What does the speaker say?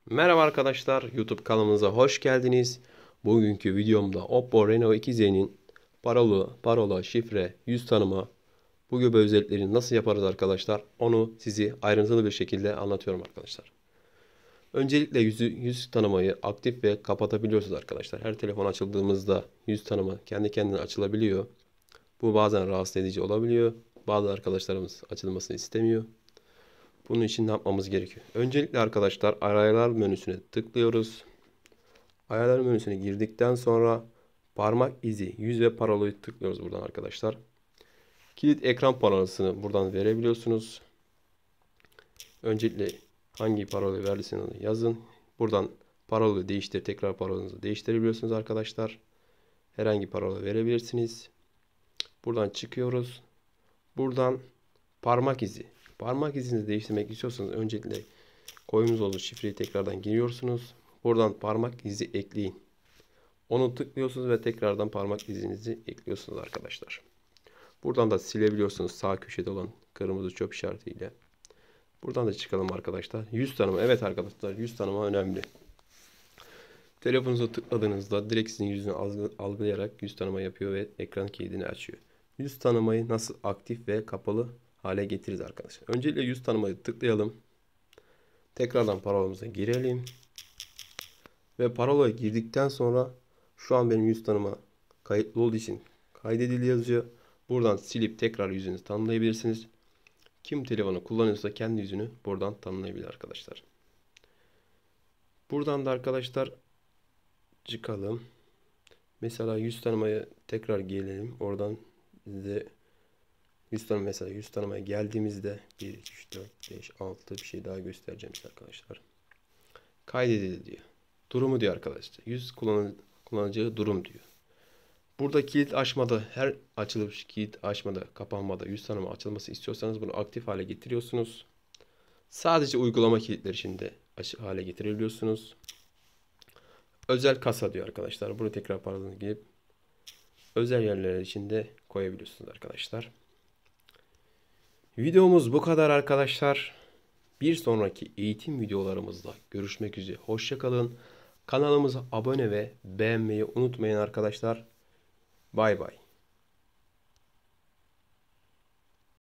Merhaba arkadaşlar, YouTube kanalımıza hoş geldiniz. Bugünkü videomda Oppo Reno 2Z'nin parola, şifre, yüz tanıma bu gibi özelliklerini nasıl yaparız arkadaşlar? Onu sizi ayrıntılı bir şekilde anlatıyorum arkadaşlar. Öncelikle yüz tanımayı aktif ve kapatabiliyorsunuz arkadaşlar. Her telefon açıldığımızda yüz tanıma kendi kendine açılabiliyor. Bu bazen rahatsız edici olabiliyor. Bazı arkadaşlarımız açılmasını istemiyor. Bunun için ne yapmamız gerekiyor? Öncelikle arkadaşlar ayarlar menüsüne tıklıyoruz. Ayarlar menüsüne girdikten sonra parmak izi, yüz ve parolayı tıklıyoruz buradan arkadaşlar. Kilit ekran parolasını buradan verebiliyorsunuz. Öncelikle hangi parolayı verdiyseniz yazın. Buradan parolayı değiştir, tekrar parolanızı değiştirebiliyorsunuz arkadaşlar. Herhangi parola verebilirsiniz. Buradan çıkıyoruz. Buradan parmak izi. Parmak izinizi değiştirmek istiyorsanız öncelikle koymuş olduğunuz şifreyi tekrardan giriyorsunuz. Buradan parmak izi ekleyin. Onu tıklıyorsunuz ve tekrardan parmak izinizi ekliyorsunuz arkadaşlar. Buradan da silebiliyorsunuz sağ köşede olan kırmızı çöp işaretiyle. Buradan da çıkalım arkadaşlar. Yüz tanıma. Evet arkadaşlar, yüz tanıma önemli. Telefonunuza tıkladığınızda direkt sizin yüzünü algılayarak yüz tanıma yapıyor ve ekran kilidini açıyor. Yüz tanımayı nasıl aktif ve kapalı hale getiririz arkadaşlar. Öncelikle yüz tanımayı tıklayalım. Tekrardan parolamıza girelim. Ve parolayı girdikten sonra şu an benim yüz tanıma kayıtlı olduğu için kaydedildi yazıyor. Buradan silip tekrar yüzünüzü tanımlayabilirsiniz. Kim telefonu kullanıyorsa kendi yüzünü buradan tanımlayabilir arkadaşlar. Buradan da arkadaşlar çıkalım. Mesela yüz tanımaya tekrar gelelim. Oradan size yüz tanıma, mesela yüz tanımaya geldiğimizde 1, 2, 3, 4, 5, 6 bir şey daha göstereceğim size arkadaşlar. Kaydedildi diyor. Durumu diyor arkadaşlar. Kullanıcı durum diyor. Burada kilit açmada, her açılıp kilit açmada, kapanmada yüz tanıma açılması istiyorsanız bunu aktif hale getiriyorsunuz. Sadece uygulama kilitleri için de açık hale getirebiliyorsunuz. Özel kasa diyor arkadaşlar. Bunu tekrar paralarını girip özel yerler için de koyabiliyorsunuz arkadaşlar. Videomuz bu kadar arkadaşlar. Bir sonraki eğitim videolarımızda görüşmek üzere. Hoşça kalın. Kanalımıza abone ve beğenmeyi unutmayın arkadaşlar. Bay bay.